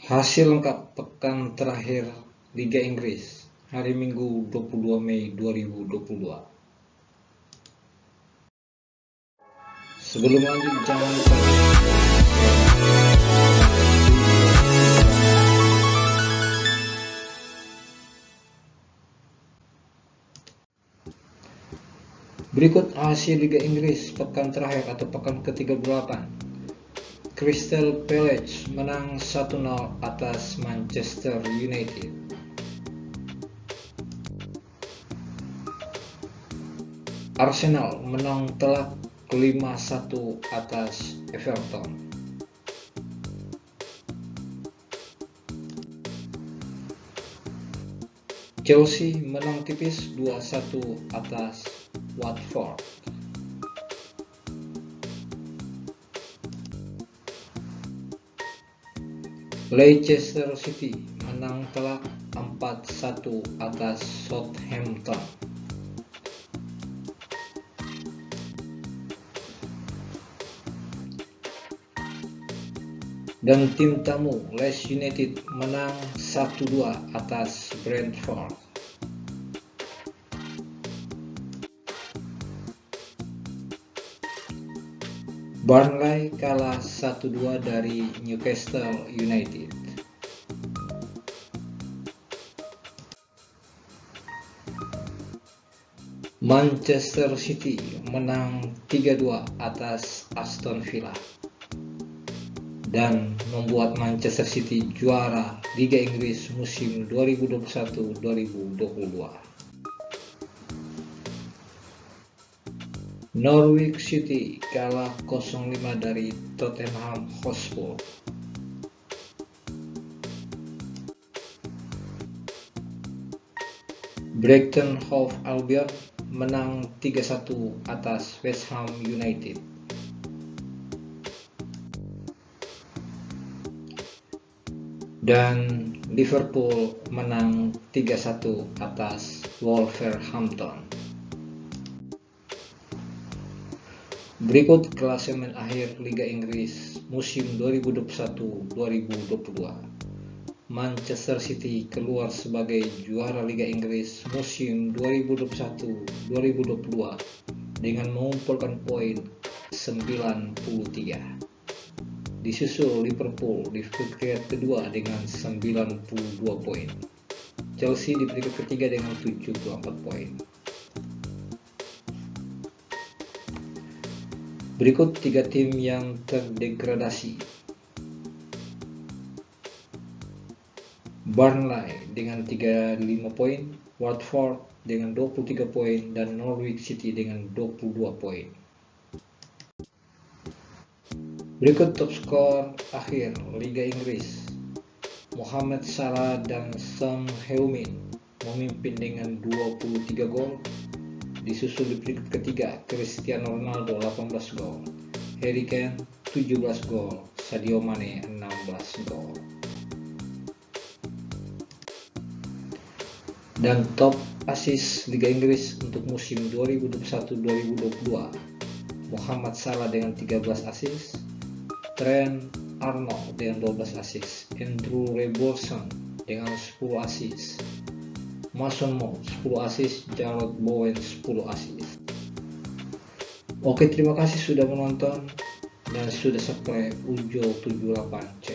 Hasil lengkap pekan terakhir Liga Inggris hari Minggu 22 Mei 2022. Sebelum lanjut jangan lupa berikut hasil Liga Inggris pekan terakhir atau pekan ke-38. Crystal Palace menang 1-0 atas Manchester United. Arsenal menang telak 5-1 atas Everton. Chelsea menang tipis 2-1 atas Watford. Leicester City menang telak 4-1 atas Southampton. Dan tim tamu Leeds United menang 1-2 atas Brentford. Burnley kalah 1-2 dari Newcastle United. Manchester City menang 3-2 atas Aston Villa dan membuat Manchester City juara Liga Inggris musim 2021-2022. Norwich City kalah 0-5 dari Tottenham Hotspur. Brighton Hove Albion menang 3-1 atas West Ham United. Dan Liverpool menang 3-1 atas Wolverhampton. Berikut klasemen akhir Liga Inggris musim 2021-2022. Manchester City keluar sebagai juara Liga Inggris musim 2021-2022 dengan mengumpulkan poin 93. Disusul Liverpool di peringkat kedua dengan 92 poin. Chelsea di peringkat ketiga dengan 74 poin. Berikut 3 tim yang terdegradasi. Burnley dengan 35 poin, Watford dengan 23 poin, dan Norwich City dengan 22 poin. Berikut top skor akhir Liga Inggris. Mohamed Salah dan Son Heung-min memimpin dengan 23 gol. Disusul di peringkat ketiga Cristiano Ronaldo 18 gol, Harry Kane 17 gol, Sadio Mane 16 gol. Dan top assist Liga Inggris untuk musim 2021-2022, Mohamed Salah dengan 13 assist, Trent Arnold dengan 12 assist, Andrew Robertson dengan 10 assist, Mason Mount 10 assist, Jarrod Bowen 10 assist. Oke, terima kasih sudah menonton dan sudah subscribe Ujo78 channel.